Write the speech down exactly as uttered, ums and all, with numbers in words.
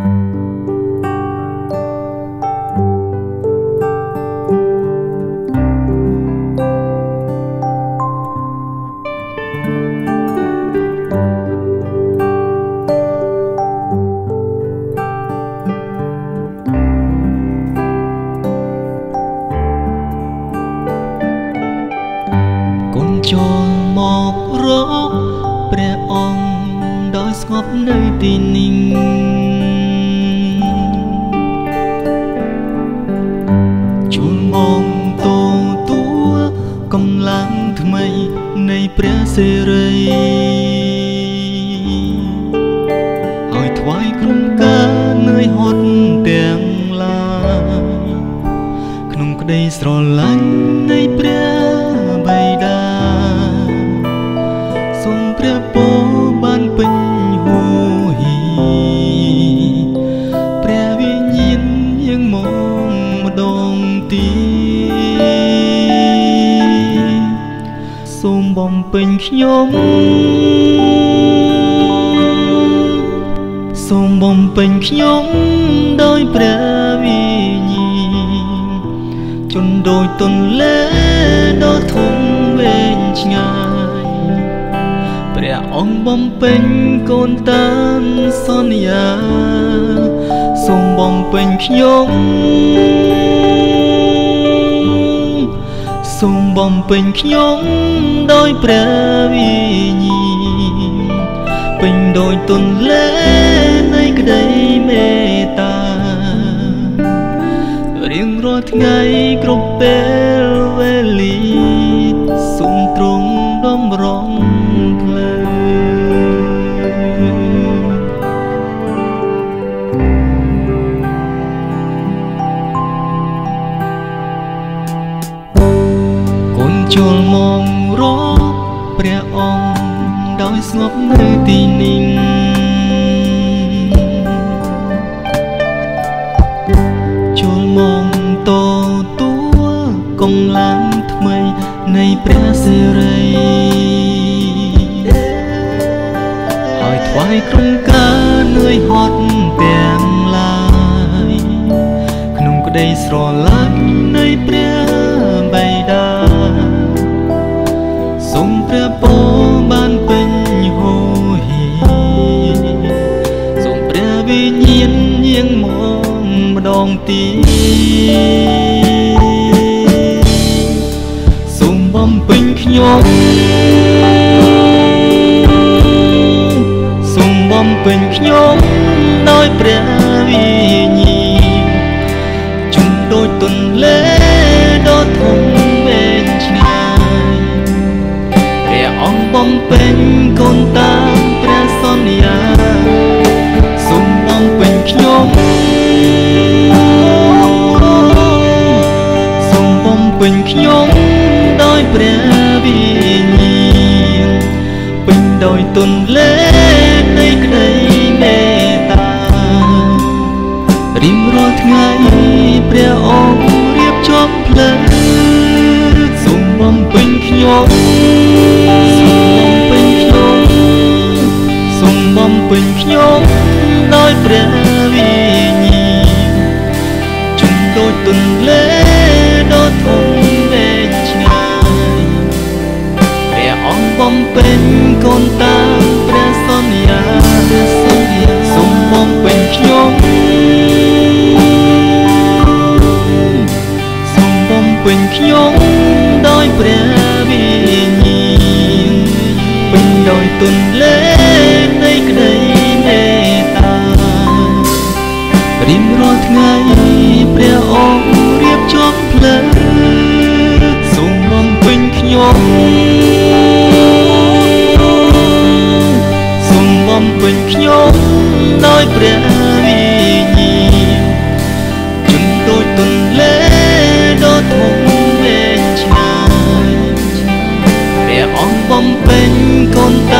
ចូលមករកព្រះអង្គដោយស្ងប់នៅទីនេះជួលមកតទួកម្លាំងថ្មីនៃព្រះសិរីហើយថ្វាយក្រុមការនឿយហត់ទាំងឡាយក្នុងក្តីស្រឡាញ់នៃព្រះបិតាសូមព្រះពរបានពេញហួហៀព្រះវិញ្ញាណយើងមកម្ដងទៀតសូមបំពេញខ្ញុំសូមបំពេញខ្ញុំដោយព្រះវិញ្ញាណជន់ដូចទន្លេដ៏ធំវែងឆ្ងាយព្រះអង្គបំពេញកូនតាមសន្យាសូមបំពេញខ្ញុំសូមបំពេញខ្ញុំដោយព្រះវិញ្ញាណពេញដូចទន្លេនៃក្តីមេត្តារៀងរាល់ថ្ងៃគ្រប់ពេលវេលាសូមទ្រង់តម្រង់ផ្លូវកូនចូលមករកព្រះអង្គដោយស្ងប់នៅទីនេះចូលមកតទួកម្លាំងថ្មីនៃព្រះសិរីហើយថ្វាយក្រុមការនឿយហត់ទាំងឡាយក្នុងក្តីស្រឡាញ់នៃព្រះបិតាសូមព្រះពរបានពេញហួហៀសូមព្រះវិញ្ញាណយាងមកម្ដងទៀតសូមបំពេញខ្ញុំសូមបំពេញខ្ញុំដោយព្រះវិញ្ញាណជុំដូចទន្លេដ៏ធំវែងឆ្ងាយព្រះអង្គបំពេញកូនតាមព្រះសន្យាសូមបំពេញខ្ញុំសូមបំពេញខ្ញុំដោយព្រះវិញ្ញាណពេញដោយទន្លេនៃក្តីមេត្តារៀងរាល់ថ្ងៃព្រះអង្គរៀបចំផ្លូវសូមបំពេញខ្ញុំសូមបំពេញខ្ញុំសូមបំពេញខ្ញុំដោយព្រះវិញ្ញាណជុំដូចទន្លេដ៏ធំវែងឆ្ងាយព្រះអង្គបំពេញកូនតាមព្រះសន្យាសូមបំពេញខ្ញុំសូមបំពេញខ្ញុំដោយព្រះវិញ្ញាណពេញដោយទន្លេនៃក្តីមេត្តារៀងរាល់ថ្ងៃព្រះអង្គរៀបចំផ្លូវសូមបំពេញខ្ញុំសូមបំពេញខ្ញុំដោយព្រះវិញ្ញាណជន់ដូចទន្លេដ៏ធំវែងឆ្ងាយព្រះអង្គបំពេញកូន